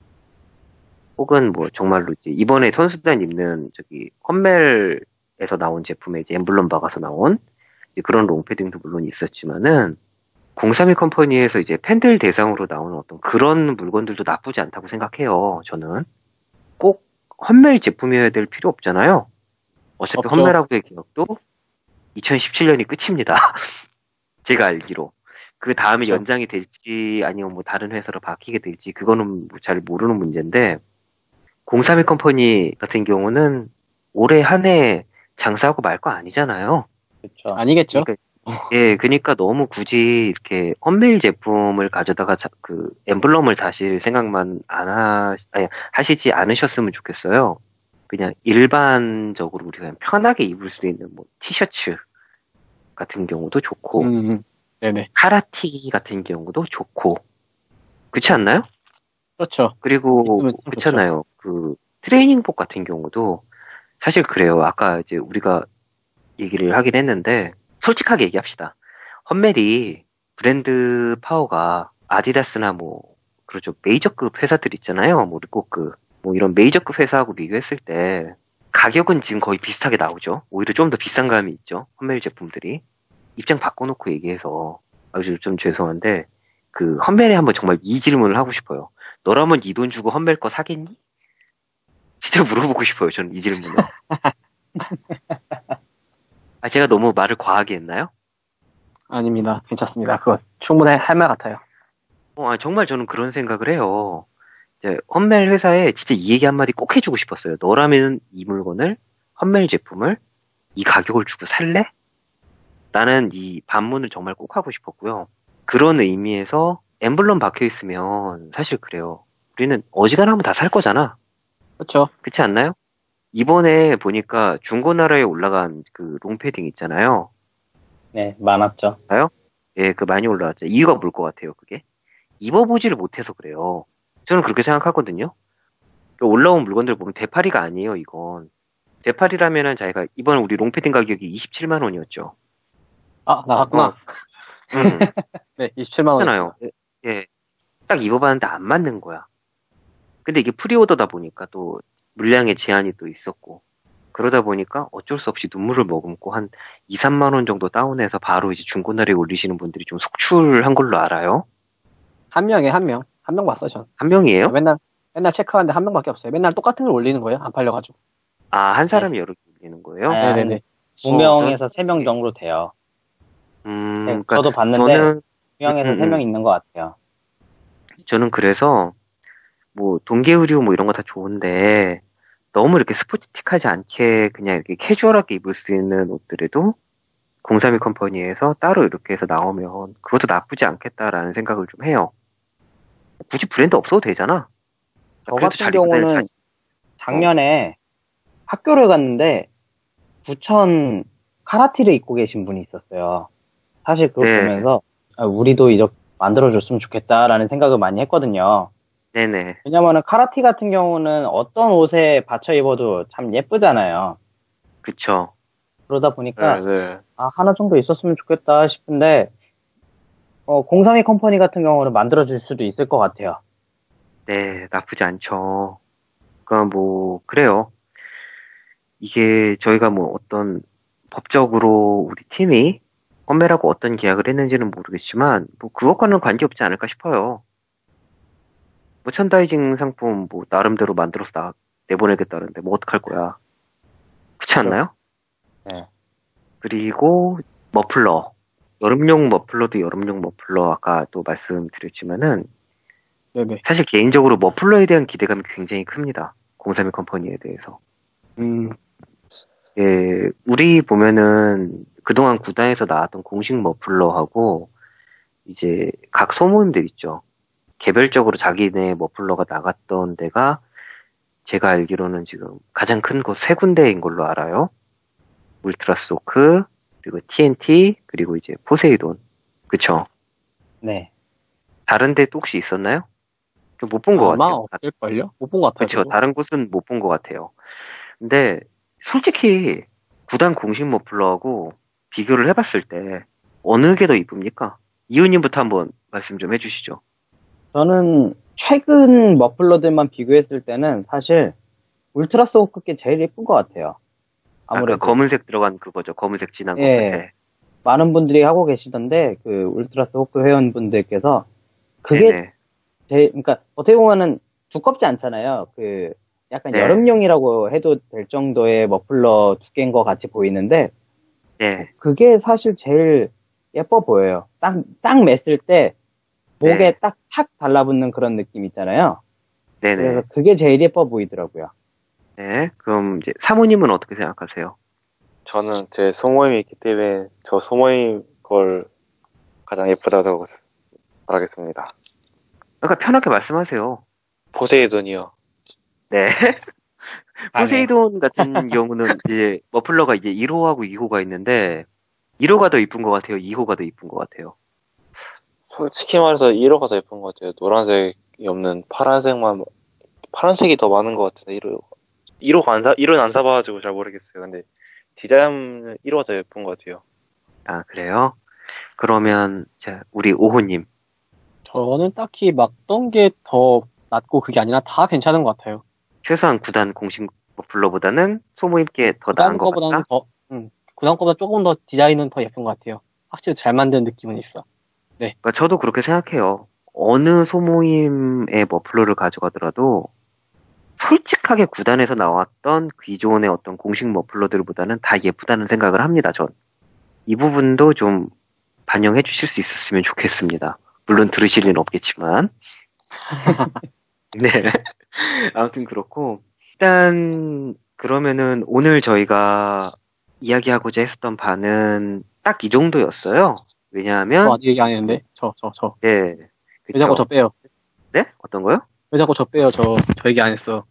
혹은 뭐 정말로 이제 이번에 선수단 입는 저기 컴멜에서 나온 제품에 이제 엠블럼 박아서 나온 이제 그런 롱패딩도 물론 있었지만은 공삼이 컴퍼니에서 이제 팬들 대상으로 나오는 어떤 그런 물건들도 나쁘지 않다고 생각해요. 저는 꼭 험멜 제품이어야 될 필요 없잖아요. 어차피 없죠. 험멜하고의 기억도 이천십칠 년이 끝입니다. 제가 알기로. 그 다음에 그쵸. 연장이 될지 아니면 뭐 다른 회사로 바뀌게 될지 그거는 뭐잘 모르는 문제인데 공삼이 컴퍼니 같은 경우는 올해 한 해 장사하고 말 거 아니잖아요. 그렇죠. 아니겠죠. 그러니까, 예, 그러니까 너무 굳이 이렇게 험멜 제품을 가져다가 자- 그 엠블럼을 다실 생각만 안 하, 아니, 하시지 않으셨으면 좋겠어요. 그냥 일반적으로 우리가 그냥 편하게 입을 수 있는 뭐 티셔츠 같은 경우도 좋고 음, 네네. 카라티 같은 경우도 좋고 그렇지 않나요? 그렇죠. 그리고 있으면 참 그렇잖아요. 그 트레이닝복 같은 경우도 사실 그래요. 아까 이제 우리가 얘기를 하긴 했는데 솔직하게 얘기합시다. 험멜이 브랜드 파워가 아디다스나 뭐 그렇죠. 메이저급 회사들 있잖아요. 뭐 리코크 뭐 이런 메이저급 회사하고 비교했을 때 가격은 지금 거의 비슷하게 나오죠. 오히려 좀 더 비싼 감이 있죠. 험멜 제품들이. 입장 바꿔놓고 얘기해서 아주 좀 죄송한데 그 험멜에 한번 정말 이 질문을 하고 싶어요. 너라면 이 돈 주고 험멜 거 사겠니? 진짜 물어보고 싶어요. 저는 이 질문을. 아 제가 너무 말을 과하게 했나요? 아닙니다. 괜찮습니다. 그거 충분히 할 말 같아요. 어, 아, 정말 저는 그런 생각을 해요. 이제 험멜 회사에 진짜 이 얘기 한마디 꼭 해주고 싶었어요. 너라면 이 물건을 험멜 제품을 이 가격을 주고 살래? 나는 이 반문을 정말 꼭 하고 싶었고요. 그런 의미에서 엠블럼 박혀 있으면 사실 그래요. 우리는 어지간하면 다 살 거잖아. 그렇죠. 그렇지 않나요? 이번에 보니까 중고나라에 올라간 그 롱패딩 있잖아요. 네, 많았죠. 예, 그 많이 올라왔죠. 이유가 뭘 것 같아요, 그게? 입어보지를 못해서 그래요. 저는 그렇게 생각하거든요. 그 올라온 물건들 보면 되팔이가 아니에요, 이건. 되팔이라면은 자기가 이번 우리 롱패딩 가격이 이십칠만 원이었죠. 아, 나갔구나. 어. 응. 네, 이십칠만 원. 그렇잖아요. 예. 딱 입어봤는데 안 맞는 거야. 근데 이게 프리오더다 보니까 또 물량의 제한이 또 있었고. 그러다 보니까 어쩔 수 없이 눈물을 머금고 한 이, 삼만 원 정도 다운해서 바로 이제 중고나라에 올리시는 분들이 좀 속출한 걸로 알아요. 한 명에 한 명. 한 명 봤어요, 전. 한 명이에요? 맨날, 맨날 체크하는데 한 명밖에 없어요. 맨날 똑같은 걸 올리는 거예요. 안 팔려가지고. 아, 한 사람이 여러 개 올리는 거예요? 네. 네네네. 두 명에서 세 명 정도 돼요. 음, 네, 그러니까 저도 봤는데 저는, 두 명에서 음, 세 명 음. 있는 것 같아요. 저는 그래서 뭐 동계 의류 뭐 이런 거 다 좋은데 너무 이렇게 스포츠틱하지 않게 그냥 이렇게 캐주얼하게 입을 수 있는 옷들에도 공삼이 컴퍼니에서 따로 이렇게 해서 나오면 그것도 나쁘지 않겠다라는 생각을 좀 해요. 굳이 브랜드 없어도 되잖아. 저 그래도 같은 잘 입고 다니는 경우는 자신- 작년에 학교를 갔는데 부천 카라티를 입고 계신 분이 있었어요. 사실 그거 네. 보면서 아, 우리도 이렇게 만들어줬으면 좋겠다라는 생각을 많이 했거든요. 네네. 왜냐면은 카라티 같은 경우는 어떤 옷에 받쳐 입어도 참 예쁘잖아요. 그쵸. 그러다 보니까 네, 네. 아, 하나 정도 있었으면 좋겠다 싶은데 어, 공삼이 컴퍼니 같은 경우는 만들어줄 수도 있을 것 같아요. 네, 나쁘지 않죠. 그러니까 뭐 그래요. 이게 저희가 뭐 어떤 법적으로 우리 팀이 험멜하고 어떤 계약을 했는지는 모르겠지만 뭐 그것과는 관계없지 않을까 싶어요. 머천다이징 상품 뭐 나름대로 만들어서 나 내보내겠다는데 뭐 어떡할 거야. 그렇지 않나요? 네. 그리고 머플러. 여름용 머플러도 여름용 머플러 아까 또 말씀드렸지만은 네네. 사실 개인적으로 머플러에 대한 기대감이 굉장히 큽니다. 공삼이 컴퍼니에 대해서. 음, 예, 우리 보면은 그동안 구단에서 나왔던 공식 머플러하고 이제 각 소모임들 있죠. 개별적으로 자기네 머플러가 나갔던 데가 제가 알기로는 지금 가장 큰 곳 세 군데인 걸로 알아요. 울트라소크, 그리고 티엔티, 그리고 이제 포세이돈. 그쵸? 네. 다른 데 또 혹시 있었나요? 못 본 것 아마 같아요. 없을걸요? 못 본 것 같아요. 그쵸. 저도. 다른 곳은 못 본 것 같아요. 근데 솔직히 구단 공식 머플러하고 비교를 해봤을 때 어느 게 더 이쁩니까? 이웃님부터 한번 말씀 좀 해주시죠. 저는 최근 머플러들만 비교했을 때는 사실 울트라스 호크께 제일 예쁜 것 같아요. 아무래도 아까 검은색 들어간 그거죠. 검은색 진한 거. 예. 네. 많은 분들이 하고 계시던데 그 울트라스 호크 회원분들께서 그게 네네. 제 그러니까 어떻게 보면은 두껍지 않잖아요. 그 약간 네. 여름용이라고 해도 될 정도의 머플러 두께인 것 같이 보이는데 네. 그게 사실 제일 예뻐 보여요. 딱, 딱 맸을 때 목에 네. 딱 착 달라붙는 그런 느낌 있잖아요. 네네. 그래서 그게 제일 예뻐 보이더라고요. 네. 그럼 이제 사모님은 어떻게 생각하세요? 저는 제 소모임이 있기 때문에 저 소모임 걸 가장 예쁘다고 말하겠습니다. 그러니까 편하게 말씀하세요. 포세이돈이요. 네. 아니요. 포세이돈 같은 경우는 이제 머플러가 이제 일 호하고 이 호가 있는데 일 호가 더 이쁜 것 같아요. 이 호가 더 이쁜 것 같아요. 솔직히 말해서 일 호가 더 예쁜 것 같아요. 노란색이 없는 파란색만, 파란색이 더 많은 것 같은데, 일 호. 일 호가 안 사, 일 호는 안 사봐가지고 잘 모르겠어요. 근데 디자인은 일 호가 더 예쁜 것 같아요. 아, 그래요? 그러면 자, 우리 오 호님. 저는 딱히 막 어떤 게 더 낫고 그게 아니라 다 괜찮은 것 같아요. 최소한 구단 공식 머플러보다는 소모임께 더 나은 구단 것 거보다는 같다? 더, 음, 구단 거보다 조금 더 디자인은 더 예쁜 것 같아요. 확실히 잘 만든 느낌은 있어. 그러니까 저도 그렇게 생각해요. 어느 소모임의 머플러를 가져가더라도 솔직하게 구단에서 나왔던 기존의 어떤 공식 머플러들보다는 다 예쁘다는 생각을 합니다, 전. 이 부분도 좀 반영해 주실 수 있었으면 좋겠습니다. 물론 들으실 일은 없겠지만. 네. 아무튼 그렇고. 일단, 그러면은 오늘 저희가 이야기하고자 했었던 바는 딱 이 정도였어요. 왜냐하면, 저 아직 얘기 안 했는데. 저, 저, 저. 네. 왜 자꾸 저 빼요? 네? 어떤 거요? 왜 자꾸 저 빼요? 저, 저 얘기 안 했어.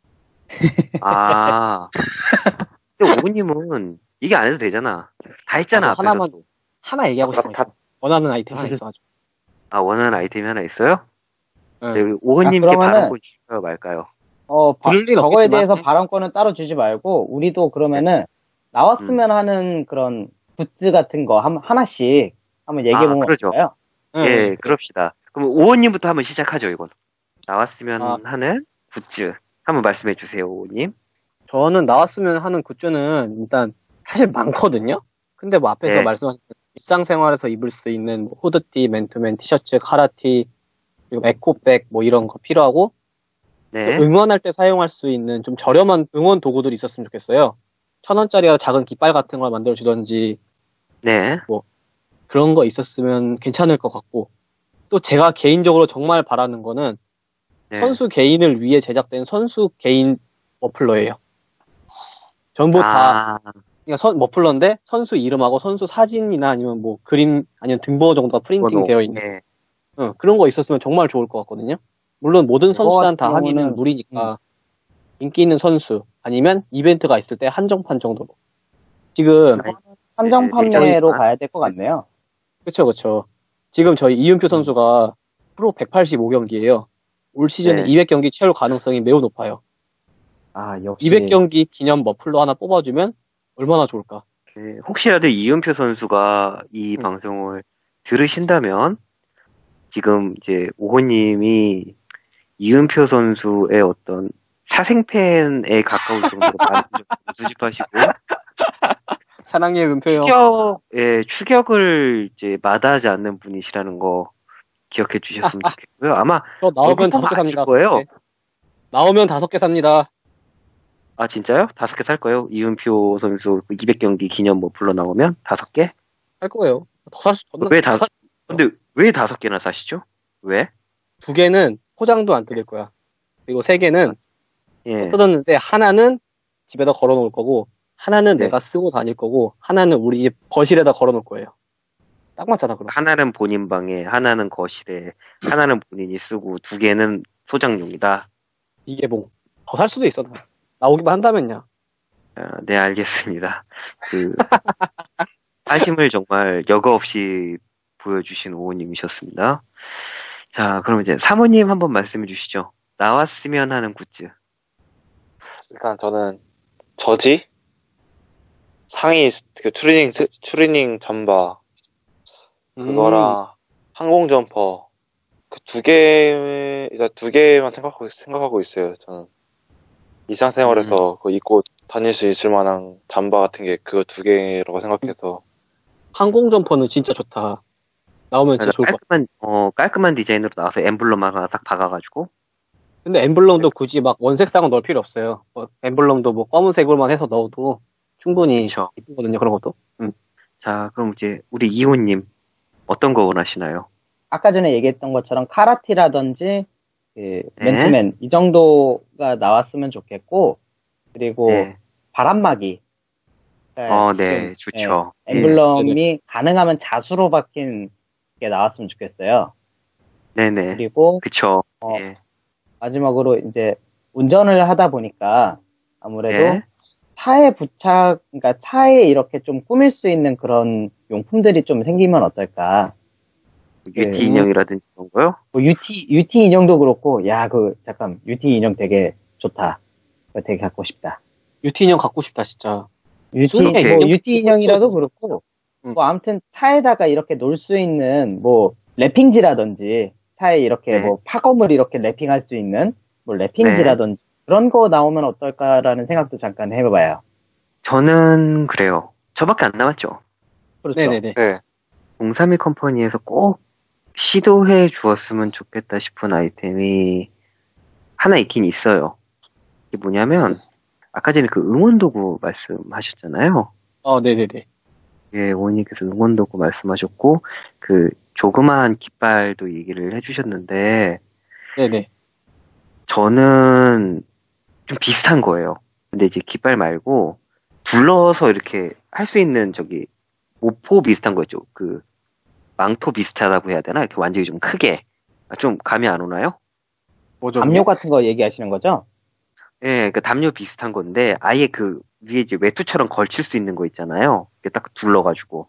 아. 근데 오구님은 얘기 안 해도 되잖아. 다 했잖아, 아, 앞에서. 하나만- 또. 하나 얘기하고 다- 싶어. 다- 원하는 아이템 하나 있어가지고. 아, 원하는 아이템이 하나 있어요? 응. 네, 오구님께 아, 그러면은- 바라고 주실까요, 말까요? 어, 바- 들을 리는 저거에 없겠지만. 대해서 발언권은 따로 주지 말고, 우리도 그러면은, 나왔으면 하는 그런 굿즈 같은 거 한, 하나씩 한번 얘기해보면 아, 그러죠. 어떨까요? 예, 응. 그럽시다. 그럼 오호님부터 한번 시작하죠, 이건. 나왔으면 아. 하는 굿즈. 한번 말씀해 주세요, 오호님. 저는 나왔으면 하는 굿즈는 일단 사실 많거든요. 근데 뭐 앞에서 네. 말씀하신 일상생활에서 입을 수 있는 뭐 후드티, 맨투맨, 티셔츠, 카라티, 그리고 에코백 뭐 이런 거 필요하고 또 네. 응원할 때 사용할 수 있는 좀 저렴한 응원 도구들이 있었으면 좋겠어요. 천 원짜리 작은 깃발 같은 걸 만들어 주던지 네. 그런 거 있었으면 괜찮을 것 같고 또 제가 개인적으로 정말 바라는 거는 네. 선수 개인을 위해 제작된 선수 개인 머플러예요. 전부 다 아, 그러니까 선, 머플러인데 선수 이름하고 선수 사진이나 아니면 뭐 그림 아니면 등번호 정도가 프린팅 번호. 되어 있는 네. 응, 그런 거 있었으면 정말 좋을 것 같거든요. 물론 모든 그거 선수단 다 같은 하기는 경우는- 무리니까 인기 있는 선수 아니면 이벤트가 있을 때 한정판 정도로 지금 아니, 한정 네, 판매로 아. 가야 될 것 같네요. 그쵸 그쵸 지금 저희 이은표 선수가 프로 백팔십오 경기예요. 올 시즌에 네. 이백 경기 채울 가능성이 매우 높아요. 아, 역시. 이백 경기 기념 머플러 하나 뽑아주면 얼마나 좋을까. 그, 혹시라도 이은표 선수가 이 음. 방송을 들으신다면, 지금 이제 오호님이 이은표 선수의 어떤 사생팬에 가까울 정도로 많은 좀 수집하시고, 사랑의 은표요. 추격, 예, 추격을 이제 마다하지 않는 분이시라는 거 기억해 주셨으면 좋겠고요. 아마, 저 나오면 얼굴 다섯 개 보면 아실 삽니다. 거예요. 다섯 개. 나오면 다섯 개 삽니다. 아, 진짜요? 다섯 개 살 거예요? 이은표 선수 이백 경기 기념 뭐 불러 나오면? 다섯 개? 할 거예요. 더 살 수, 왜 다, 근데 왜 다섯 개나 사시죠? 왜? 두 개는 포장도 안 뜯을 거야. 그리고 세 개는 예. 뜯었는데 하나는 집에다 걸어 놓을 거고 하나는 네. 내가 쓰고 다닐 거고 하나는 우리 집 거실에다 걸어 놓을 거예요. 딱 맞잖아 그럼. 하나는 본인 방에, 하나는 거실에, 하나는 본인이 쓰고, 두 개는 소장용이다. 이게 뭐 더 살 수도 있어. 나. 나오기만 한다면요. 아, 네, 알겠습니다. 그, 사심을 정말 여과 없이 보여주신 오호님이셨습니다. 자, 그럼 이제 사모님 한번 말씀해 주시죠. 나왔으면 하는 굿즈. 일단 저는 저지, 상의, 그 추리닝, 추리닝 잠바, 그거랑 항공 점퍼, 그 두 개, 일단 두 개만 생각하고, 생각하고 있어요, 저는. 일상생활에서 그 입고 다닐 수 있을 만한 잠바 같은 게 그거 두 개라고 생각해서. 항공 점퍼는 진짜 좋다. 나오면 진짜 좋을 것 같아. 깔끔한, 어, 깔끔한 디자인으로 나와서 엠블럼 하나 딱 박아가지고. 근데 엠블럼도 굳이 막 원색상은 넣을 필요 없어요. 뭐 엠블럼도 뭐 검은색으로만 해서 넣어도 충분히 그쵸. 이쁘거든요. 그런 것도. 음. 자, 그럼 이제 우리 이호님 어떤 거 원하시나요? 아까 전에 얘기했던 것처럼 카라티라든지, 그, 네. 맨투맨, 이 정도가 나왔으면 좋겠고, 그리고 네. 바람막이. 어, 네, 지금, 좋죠. 예, 엠블럼이 가능하면 자수로 박힌 게 나왔으면 좋겠어요. 네네. 그리고 그쵸. 어, 예. 마지막으로 이제 운전을 하다 보니까 아무래도 예. 차에 부착, 그러니까 차에 이렇게 좀 꾸밀 수 있는 그런 용품들이 좀 생기면 어떨까. 유티 예. 인형이라든지 그런 거요? 뭐 유티, 유티 인형도 그렇고, 야, 그, 잠깐, 유티 인형 되게 좋다. 그거 되게 갖고 싶다. 유티 인형 갖고 싶다 진짜. 유티, 이렇게 뭐, 인형 유티 인형이라도 그렇고, 음. 뭐, 아무튼 차에다가 이렇게 놓을 수 있는, 뭐, 랩핑지라든지, 차에 이렇게 네. 뭐, 팝업을 이렇게 랩핑할 수 있는, 뭐, 랩핑지라든지, 그런 거 나오면 어떨까라는 생각도 잠깐 해봐요. 저는 그래요. 저밖에 안 남았죠. 그렇죠. 네네네. 네. 공삼이 컴퍼니에서 꼭 시도해 주었으면 좋겠다 싶은 아이템이 하나 있긴 있어요. 이게 뭐냐면, 아까 전에 그 응원도구 말씀하셨잖아요. 어, 네네네. 예, 오님께서 응원도구 말씀하셨고, 그, 조그마한 깃발도 얘기를 해주셨는데, 네네. 저는 좀 비슷한 거예요. 근데 이제 깃발 말고, 불러서 이렇게 할 수 있는 저기, 모포 비슷한 거 있죠. 그, 망토 비슷하다고 해야 되나? 이렇게 완전히 좀 크게. 아, 좀 감이 안 오나요? 뭐죠? 담요 같은 거 얘기하시는 거죠? 예, 그 담요 비슷한 건데, 아예 그 위에 이제 외투처럼 걸칠 수 있는 거 있잖아요. 이렇게 딱 둘러가지고.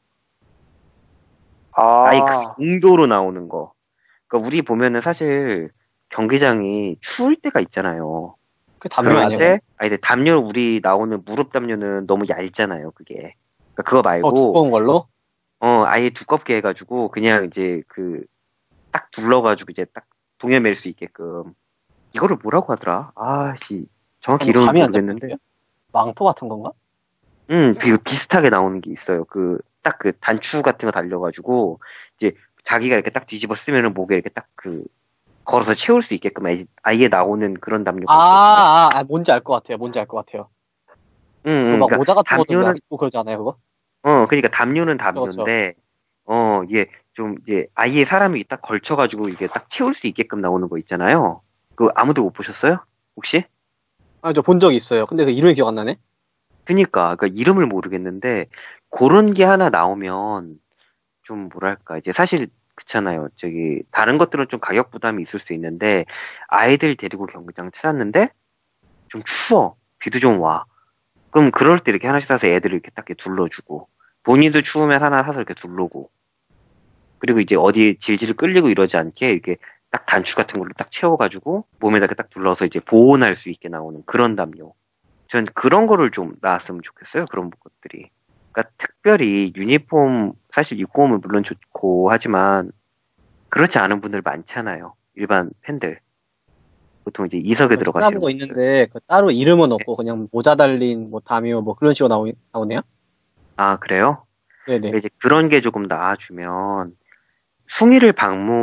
아, 아예 그 공도로 나오는 거. 그러니까 우리 보면은 사실 경기장이 추울 때가 있잖아요. 그 담요 아니야? 그런데 아니 근데 담요 우리 나오는 무릎 담요는 너무 얇잖아요. 그게. 그러니까 그거 어, 말고 두꺼운 걸로? 어 아예 두껍게 해가지고 그냥 이제 그 딱 둘러가지고 이제 딱 동여맬 수 있게끔. 이거를 뭐라고 하더라? 아씨 정확히 아니, 이름은 감이 안 모르겠는데. 잡히는데요? 망토 같은 건가? 음, 그 비슷하게 나오는 게 있어요. 그 딱 그 단추 같은 거 달려가지고 이제 자기가 이렇게 딱 뒤집어 쓰면은 목에 이렇게 딱 그 걸어서 채울 수 있게끔 아예, 아예 나오는 그런 담요가 있거든요. 아, 아, 아, 뭔지 알 것 같아요. 뭔지 알 것 같아요. 응, 그 응, 막 그러니까 모자 같은 것도 담요는 막 입고 그러지 않아요, 그거? 어, 그러니까 담요는 그렇죠. 담요인데 어, 이게 좀 이제 아예 사람이 딱 걸쳐가지고 이게 딱 채울 수 있게끔 나오는 거 있잖아요. 그거 아무도 못 보셨어요? 혹시? 아, 저 본 적이 있어요. 근데 그 이름이 기억 안 나네? 그니까, 그 이름을 모르겠는데, 그런 게 하나 나오면, 좀 뭐랄까, 이제 사실, 그렇잖아요. 저기, 다른 것들은 좀 가격 부담이 있을 수 있는데, 아이들 데리고 경기장 찾았는데, 좀 추워. 비도 좀 와. 그럼 그럴 때 이렇게 하나씩 사서 애들을 이렇게 딱 이렇게 둘러주고, 본인도 추우면 하나 사서 이렇게 둘러고, 그리고 이제 어디 질질 끌리고 이러지 않게, 이렇게 딱 단추 같은 걸로 딱 채워가지고, 몸에다 이렇게 딱 둘러서 이제 보온할 수 있게 나오는 그런 담요. 전 그런 거를 좀 나왔으면 좋겠어요. 그런 것들이. 그러니까 특별히 유니폼 사실 입고 오면 물론 좋고 하지만 그렇지 않은 분들 많잖아요. 일반 팬들. 보통 이제 이석에 들어가시는 거 분들. 있는데 그 따로 이름은 없고 그냥 모자 달린 뭐 담요 뭐 그런 식으로 나오, 나오네요? 아 그래요? 네네. 이제 그런 게 조금 나와주면 숭이를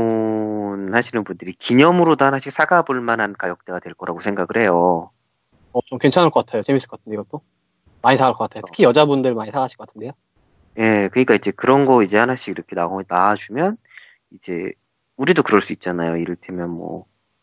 방문하시는 분들이 기념으로도 하나씩 사가볼 만한 가격대가 될 거라고 생각을 해요. 어, 좀 괜찮을 것 같아요. 재밌을 것 같은데, 이것도. 많이 사갈 것 같아요. 특히 여자분들 많이 사가실 것 같은데요. 예, 그러니까 이제 그런 거 이제 하나씩 이렇게 나오, 나와주면, 이제, 우리도 그럴 수 있잖아요. 이를테면 뭐,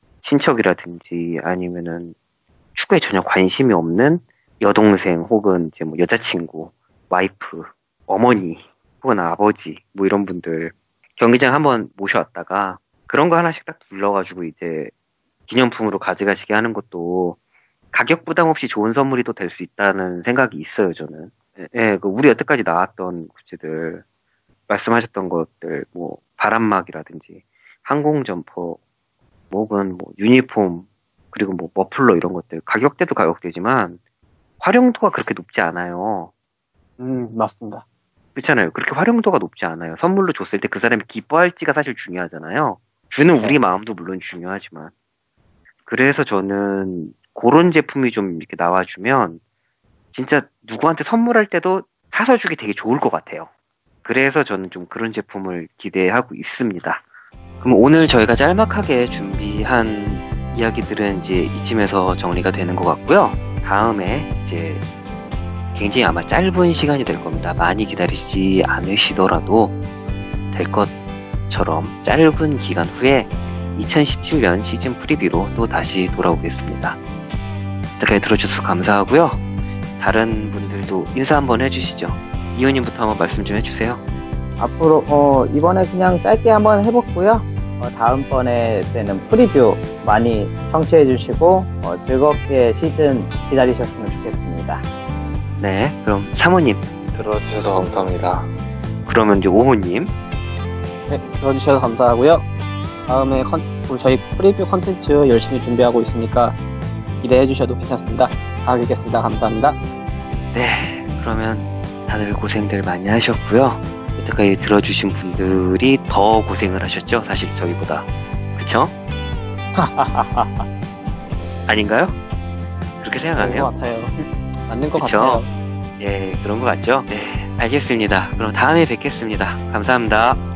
친척이라든지 아니면은 축구에 전혀 관심이 없는 여동생 혹은 이제 뭐 여자친구, 와이프, 어머니, 혹은 아버지, 뭐 이런 분들 경기장 한번 모셔왔다가 그런 거 하나씩 딱 둘러가지고 이제 기념품으로 가져가시게 하는 것도 가격 부담 없이 좋은 선물이 또 될 수 있다는 생각이 있어요, 저는. 예, 예, 그 우리 여태까지 나왔던 굿즈들, 말씀하셨던 것들, 뭐, 바람막이라든지, 항공점퍼, 혹은 뭐, 유니폼, 그리고 뭐, 머플러 이런 것들, 가격대도 가격대지만, 활용도가 그렇게 높지 않아요. 음, 맞습니다. 그렇잖아요. 그렇게 활용도가 높지 않아요. 선물로 줬을 때 그 사람이 기뻐할지가 사실 중요하잖아요. 주는 우리 마음도 물론 중요하지만. 그래서 저는, 그런 제품이 좀 이렇게 나와주면 진짜 누구한테 선물할 때도 사서 주기 되게 좋을 것 같아요. 그래서 저는 좀 그런 제품을 기대하고 있습니다. 그럼 오늘 저희가 짤막하게 준비한 이야기들은 이제 이쯤에서 정리가 되는 것 같고요. 다음에 이제 굉장히 아마 짧은 시간이 될 겁니다. 많이 기다리지 않으시더라도 될 것처럼 짧은 기간 후에 이천십칠 년 시즌 프리뷰로 또 다시 돌아오겠습니다. 이렇게 들어주셔서 감사하고요. 다른 분들도 인사 한번 해주시죠. 이호님부터 한번 말씀 좀 해주세요. 앞으로 어, 이번에 그냥 짧게 한번 해봤고요. 어, 다음번에 때는 프리뷰 많이 청취해주시고 어, 즐겁게 시즌 기다리셨으면 좋겠습니다. 네, 그럼 사모님. 들어주셔서 감사합니다. 그러면 이제 오호님. 네, 들어주셔서 감사하고요. 다음에 컨, 저희 프리뷰 컨텐츠 열심히 준비하고 있으니까 기대해 주셔도 괜찮습니다. 잘 뵙겠습니다. 감사합니다. 네, 그러면 다들 고생들 많이 하셨고요. 여태까지 들어주신 분들이 더 고생을 하셨죠? 사실 저희보다. 그쵸? 아닌가요? 그렇게 생각 안 해요? 그런 것 같아요. 맞는 것 그쵸? 같아요. 예, 그런 것 같죠? 네, 알겠습니다. 그럼 다음에 뵙겠습니다. 감사합니다.